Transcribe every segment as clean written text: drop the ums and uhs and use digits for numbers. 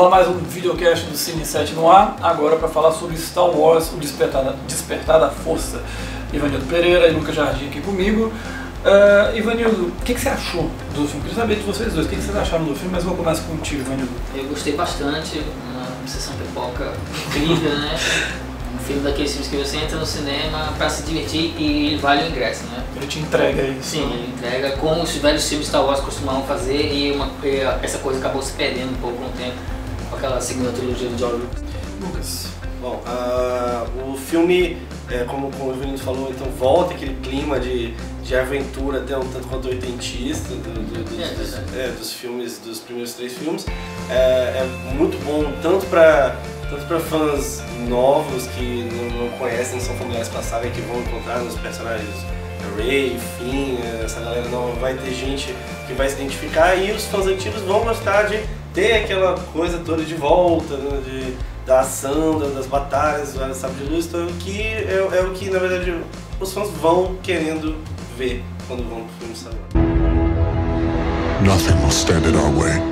Olá, mais um videocast do Cine 7 no ar, agora para falar sobre Star Wars, o Despertar da Força. Ivanildo Pereira e Lucas Jardim aqui comigo. Ivanildo, o que você achou do filme? Queria saber de vocês dois, o que vocês acharam do filme, mas vou começar contigo, Ivanildo. Eu gostei bastante, uma sessão pipoca incrível, né? Um filme daqueles filmes que você entra no cinema para se divertir e ele vale o ingresso, né? Ele te entrega isso. Sim, ele entrega como os velhos filmes Star Wars costumavam fazer e essa coisa acabou se perdendo um pouco com o tempo, com aquela segunda trilogia do George Lucas. Lucas. Bom, o filme, como o Ivanildo falou, então volta aquele clima de aventura até um tanto quanto oitentista dos filmes, dos primeiros 3 filmes. É muito bom tanto para fãs novos que não conhecem, não são familiares com a saga, que vão encontrar nos personagens Rey, Finn, essa galera nova, vai ter gente que vai se identificar, e os fãs antigos vão gostar de ter aquela coisa toda de volta, né, da ação, das batalhas, do sabre de luz, então, que é o que na verdade os fãs vão querendo ver quando vão pro filme Star Wars. Nothing will stand in our way.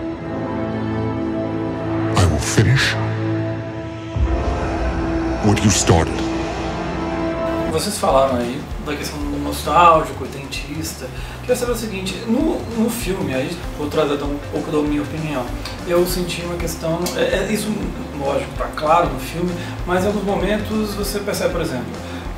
I will finish what you started. Vocês falaram aí da questão do nostálgico, oitentista. Queria saber o seguinte, no filme, aí vou trazer um pouco da minha opinião, eu senti uma questão, isso lógico, tá claro no filme, mas em alguns momentos você percebe, por exemplo,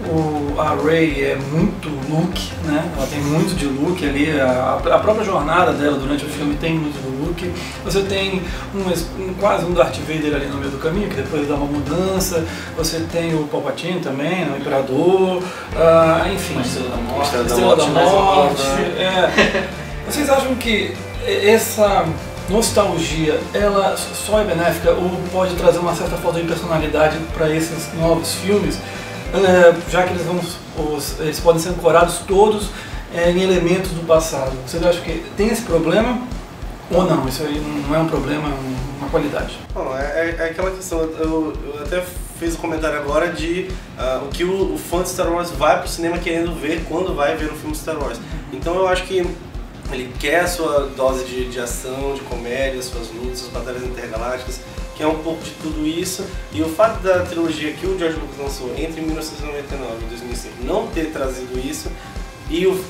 a Rey é muito Luke, né? Ela tem muito de Luke ali, a própria jornada dela durante o filme tem muito do Luke. Você tem quase um Darth Vader ali no meio do caminho, que depois dá uma mudança. Você tem o Palpatine também, o Imperador, enfim, Estrela da Morte. Vocês acham que essa nostalgia, ela só é benéfica ou pode trazer uma certa falta de personalidade para esses novos filmes? Já que eles podem ser ancorados todos em elementos do passado. Vocês acham que tem esse problema ou não? Isso aí não é um problema, é uma qualidade. Bom, é aquela questão, eu até fiz um comentário agora de o que o fã de Star Wars vai pro cinema querendo ver quando vai ver um filme de Star Wars. Então eu acho que ele quer a sua dose de ação, de comédia, suas lutas, suas batalhas intergalácticas, que é um pouco de tudo isso, e o fato da trilogia que o George Lucas lançou entre 1999 e 2005 não ter trazido isso, e o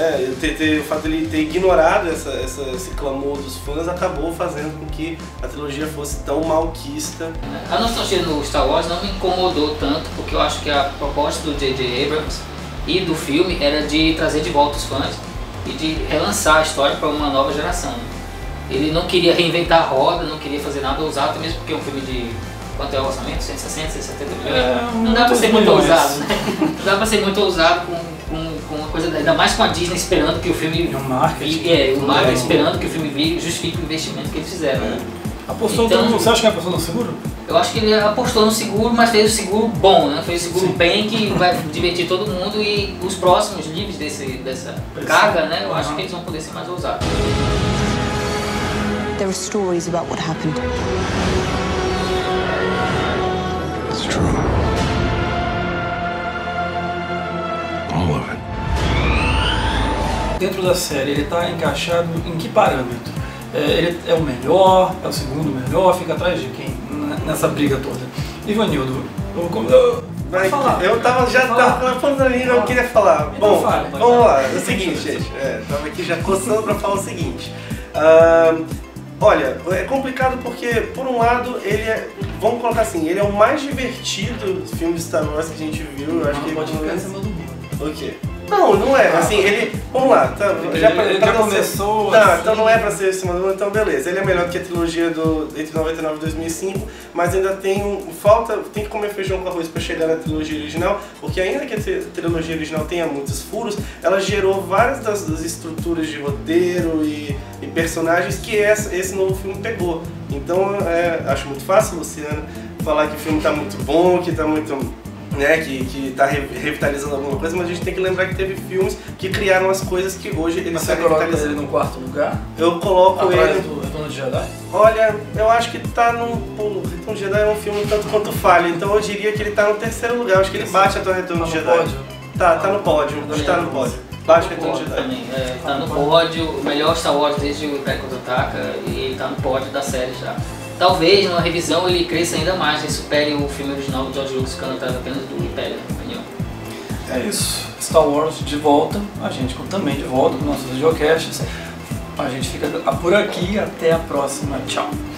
fato de ele ter ignorado esse clamor dos fãs, acabou fazendo com que a trilogia fosse tão malquista. A nostalgia no Star Wars não me incomodou tanto, porque eu acho que a proposta do J.J. Abrams e do filme era de trazer de volta os fãs e de relançar a história para uma nova geração. Ele não queria reinventar a roda, não queria fazer nada ousado, mesmo porque é um filme de... Quanto é o orçamento? 160, 170 milhões? Não dá pra ser muito ousado, né? Não dá pra ser muito ousado com uma coisa... Ainda mais com a Disney esperando que o filme... O marketing. O marketing esperando que o filme justifique o investimento que eles fizeram, né? Apostou então, você acha que ele apostou no seguro? Eu acho que ele apostou no seguro, mas fez o seguro bom, né? Fez o seguro bem, que vai divertir todo mundo, e os próximos livros dessa carga, né? Eu acho que eles vão poder ser mais ousados. There are stories about what happened. It's true. All of it. Dentro da série, ele está encaixado em que parâmetro? Ele é o melhor, é o segundo melhor, fica atrás de quem nessa briga toda? Ivanildo, eu tava falando ali, não queria falar. Então bom, vamos lá, é o seguinte, gente, tava aqui já coçando pra falar o seguinte. Olha, é complicado porque, por um lado, vamos colocar assim, ele é o mais divertido filme de Star Wars que a gente viu. Eu acho que pode ficar em cima do muro. O quê? Não é, assim, vamos lá, tá, ele já começou tá, assim. Então não é pra ser em cima do muro, então beleza. Ele é melhor que a trilogia entre 99 e 2005, mas ainda tem que comer feijão com arroz pra chegar na trilogia original, porque ainda que a trilogia original tenha muitos furos, ela gerou várias das estruturas de roteiro e personagens que esse novo filme pegou. Então acho muito fácil, Luciano, falar que o filme tá muito bom, que tá muito... que tá revitalizando alguma coisa, mas a gente tem que lembrar que teve filmes que criaram as coisas que hoje eles estão revitalizando. Ele no quarto lugar? Eu coloco atrás ele... do Retorno de Jedi? Olha, eu acho que tá no... O Retorno de Jedi é um filme tanto quanto falha, então eu diria que ele tá no 3º lugar. Eu acho que ele bate até o Retorno de Jedi. Pódio? Tá no pódio. Tá no pódio. Bate o Retorno de Jedi. Também, tá no pódio, o melhor Star Wars desde o Império Contra-Ataca, e ele tá no pódio da série já. talvez numa revisão ele cresça ainda mais e supere o filme original do George Lucas, que eu tava apenas do Império, na minha opinião. É isso, Star Wars de volta, a gente também de volta com nossos videocasts. A gente fica por aqui, até a próxima, tchau!